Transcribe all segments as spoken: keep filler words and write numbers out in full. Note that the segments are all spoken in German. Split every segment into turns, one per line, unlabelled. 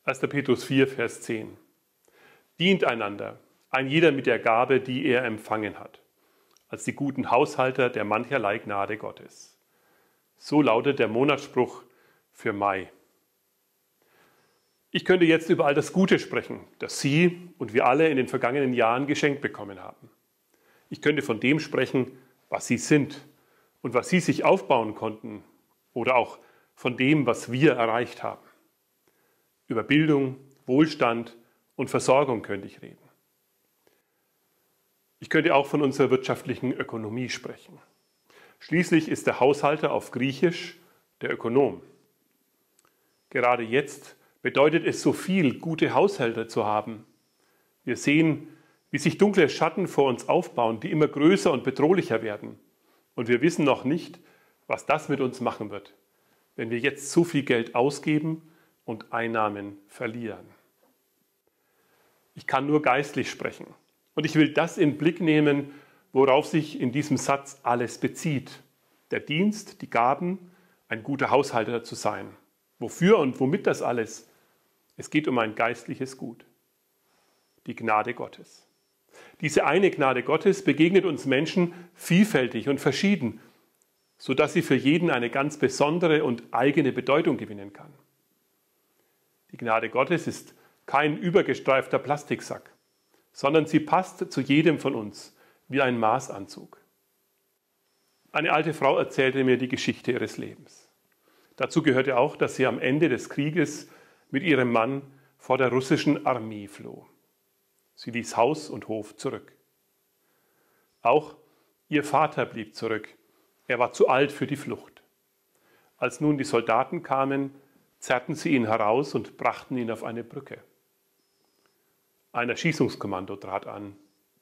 erster Petrus vier, Vers zehn. Dient einander, ein jeder mit der Gabe, die er empfangen hat, als die guten Haushalter der mancherlei Gnade Gottes. So lautet der Monatsspruch für Mai. Ich könnte jetzt über all das Gute sprechen, das Sie und wir alle in den vergangenen Jahren geschenkt bekommen haben. Ich könnte von dem sprechen, was Sie sind und was Sie sich aufbauen konnten oder auch von dem, was wir erreicht haben. Über Bildung, Wohlstand und Versorgung könnte ich reden. Ich könnte auch von unserer wirtschaftlichen Ökonomie sprechen. Schließlich ist der Haushalter auf Griechisch der Ökonom. Gerade jetzt bedeutet es so viel, gute Haushalter zu haben. Wir sehen, wie sich dunkle Schatten vor uns aufbauen, die immer größer und bedrohlicher werden. Und wir wissen noch nicht, was das mit uns machen wird, wenn wir jetzt so viel Geld ausgeben und Einnahmen verlieren. Ich kann nur geistlich sprechen. Und ich will das in den Blick nehmen, worauf sich in diesem Satz alles bezieht. Der Dienst, die Gaben, ein guter Haushalter zu sein. Wofür und womit das alles? Es geht um ein geistliches Gut. Die Gnade Gottes. Diese eine Gnade Gottes begegnet uns Menschen vielfältig und verschieden, sodass sie für jeden eine ganz besondere und eigene Bedeutung gewinnen kann. Die Gnade Gottes ist kein übergestreifter Plastiksack, sondern sie passt zu jedem von uns wie ein Maßanzug. Eine alte Frau erzählte mir die Geschichte ihres Lebens. Dazu gehörte auch, dass sie am Ende des Krieges mit ihrem Mann vor der russischen Armee floh. Sie ließ Haus und Hof zurück. Auch ihr Vater blieb zurück. Er war zu alt für die Flucht. Als nun die Soldaten kamen, zerrten sie ihn heraus und brachten ihn auf eine Brücke. Ein Erschießungskommando trat an.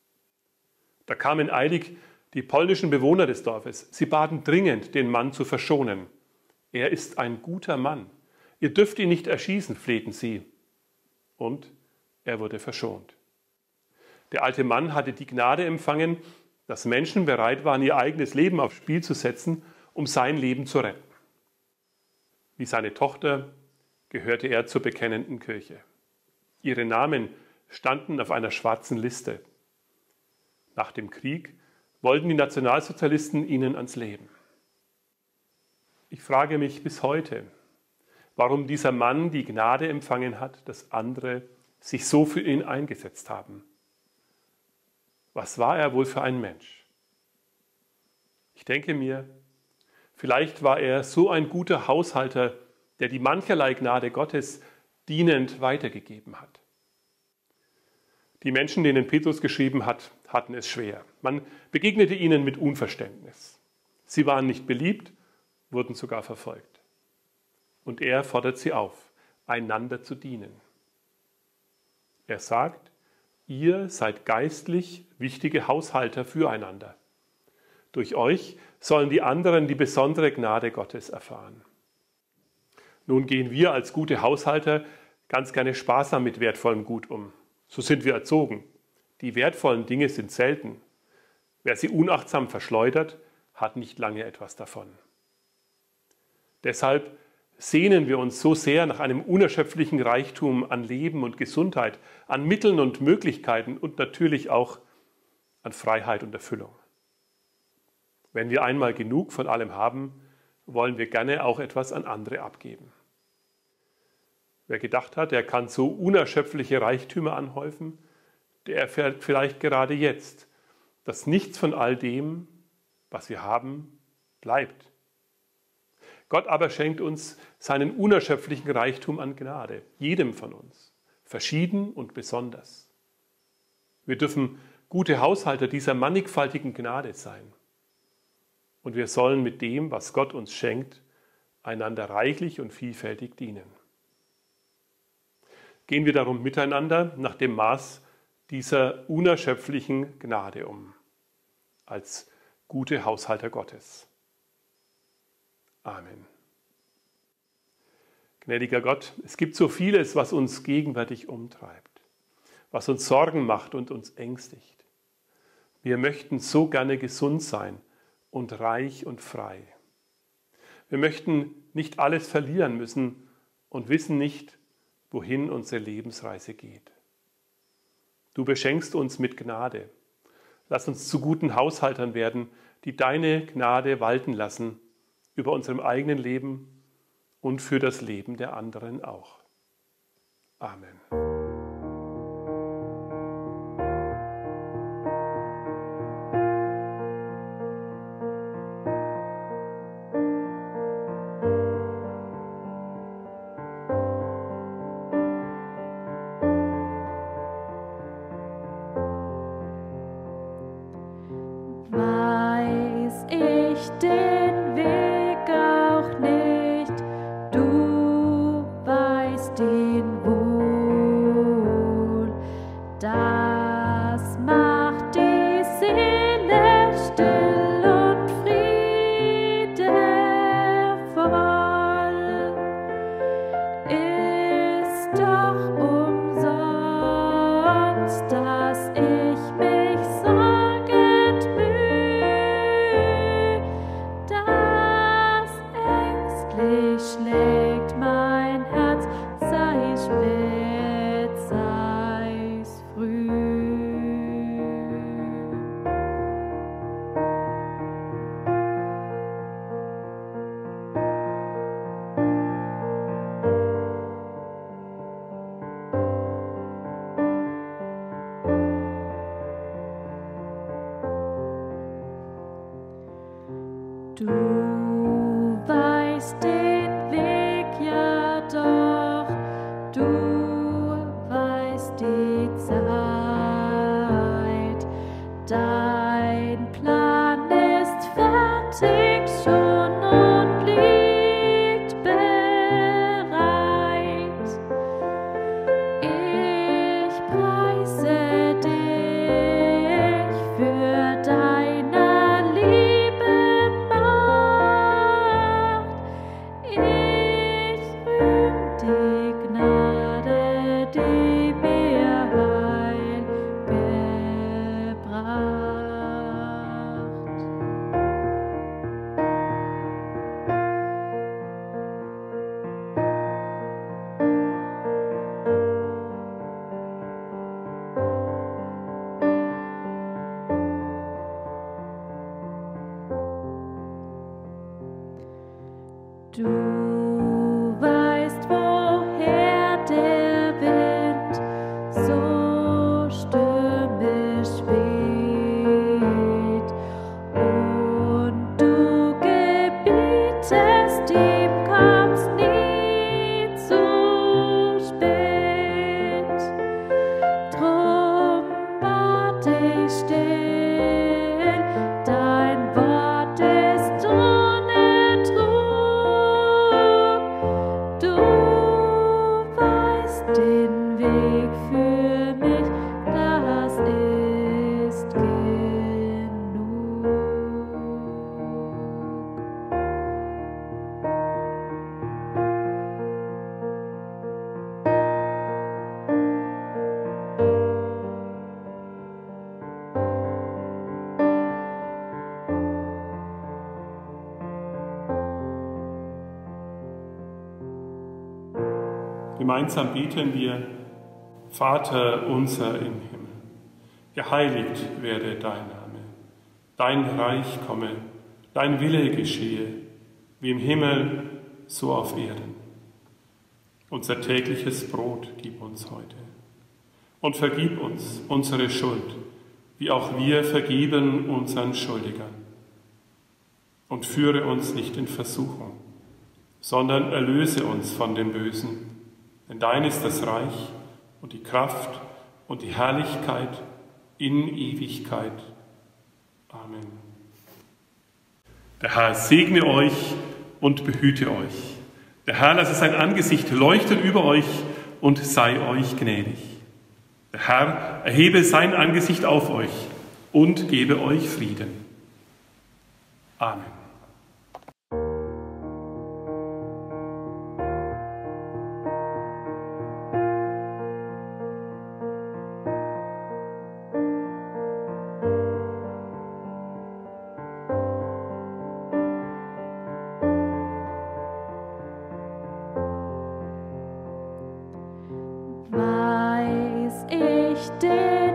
Da kamen eilig die polnischen Bewohner des Dorfes. Sie baten dringend, den Mann zu verschonen. Er ist ein guter Mann. Ihr dürft ihn nicht erschießen, flehten sie. Und er wurde verschont. Der alte Mann hatte die Gnade empfangen, dass Menschen bereit waren, ihr eigenes Leben aufs Spiel zu setzen, um sein Leben zu retten. Wie seine Tochter gehörte er zur bekennenden Kirche. Ihre Namen standen auf einer schwarzen Liste. Nach dem Krieg wollten die Nationalsozialisten ihnen ans Leben. Ich frage mich bis heute, warum dieser Mann die Gnade empfangen hat, dass andere sich so für ihn eingesetzt haben. Was war er wohl für ein Mensch? Ich denke mir, vielleicht war er so ein guter Haushalter, der die mancherlei Gnade Gottes dienend weitergegeben hat. Die Menschen, denen Petrus geschrieben hat, hatten es schwer. Man begegnete ihnen mit Unverständnis. Sie waren nicht beliebt, wurden sogar verfolgt. Und er fordert sie auf, einander zu dienen. Er sagt, ihr seid geistlich wichtige Haushalter füreinander. Durch euch sollen die anderen die besondere Gnade Gottes erfahren. Nun gehen wir als gute Haushalter ganz gerne sparsam mit wertvollem Gut um. So sind wir erzogen. Die wertvollen Dinge sind selten. Wer sie unachtsam verschleudert, hat nicht lange etwas davon. Deshalb sehnen wir uns so sehr nach einem unerschöpflichen Reichtum an Leben und Gesundheit, an Mitteln und Möglichkeiten und natürlich auch an Freiheit und Erfüllung. Wenn wir einmal genug von allem haben, wollen wir gerne auch etwas an andere abgeben. Wer gedacht hat, er kann so unerschöpfliche Reichtümer anhäufen, der erfährt vielleicht gerade jetzt, dass nichts von all dem, was wir haben, bleibt. Gott aber schenkt uns seinen unerschöpflichen Reichtum an Gnade, jedem von uns, verschieden und besonders. Wir dürfen gute Haushalter dieser mannigfaltigen Gnade sein. Und wir sollen mit dem, was Gott uns schenkt, einander reichlich und vielfältig dienen. Gehen wir darum miteinander nach dem Maß dieser unerschöpflichen Gnade um, als gute Haushalter Gottes. Amen. Gnädiger Gott, es gibt so vieles, was uns gegenwärtig umtreibt, was uns Sorgen macht und uns ängstigt. Wir möchten so gerne gesund sein und reich und frei. Wir möchten nicht alles verlieren müssen und wissen nicht, wohin unsere Lebensreise geht. Du beschenkst uns mit Gnade. Lass uns zu guten Haushaltern werden, die deine Gnade walten lassen über unserem eigenen Leben und für das Leben der anderen auch. Amen.
Weiß ich den Weg auch nicht, du weißt ihn wohl. Das macht die Seele still und friedevoll. Ist doch umsonst, dass ich mich sorgend müh, dass ängstlich schlägt mein Herz, sei spät, sei's früh. Du weißt den Weg ja doch, du weißt die Zeit. Dein Plan ist fertig schon und liegt bereit. Ich preise dich für deiner Liebe Macht. Ich rühm die Gnade, die mir Heil gebracht. Du weißt, woher der Wind so stürmisch weht, und du gebietest ihm, kommst nie zu spät. Drum wart ich still, dein Wort ist ohne Trug. Du weißt den Weg für mich, das ist genug.
Gemeinsam beten wir: Vater unser im Himmel, geheiligt werde dein Name, dein Reich komme, dein Wille geschehe, wie im Himmel, so auf Erden. Unser tägliches Brot gib uns heute und vergib uns unsere Schuld, wie auch wir vergeben unseren Schuldigern. Und führe uns nicht in Versuchung, sondern erlöse uns von dem Bösen. Denn dein ist das Reich und die Kraft und die Herrlichkeit in Ewigkeit. Amen. Der Herr segne euch und behüte euch. Der Herr lasse sein Angesicht leuchten über euch und sei euch gnädig. Der Herr erhebe sein Angesicht auf euch und gebe euch Frieden. Amen.
dass ich den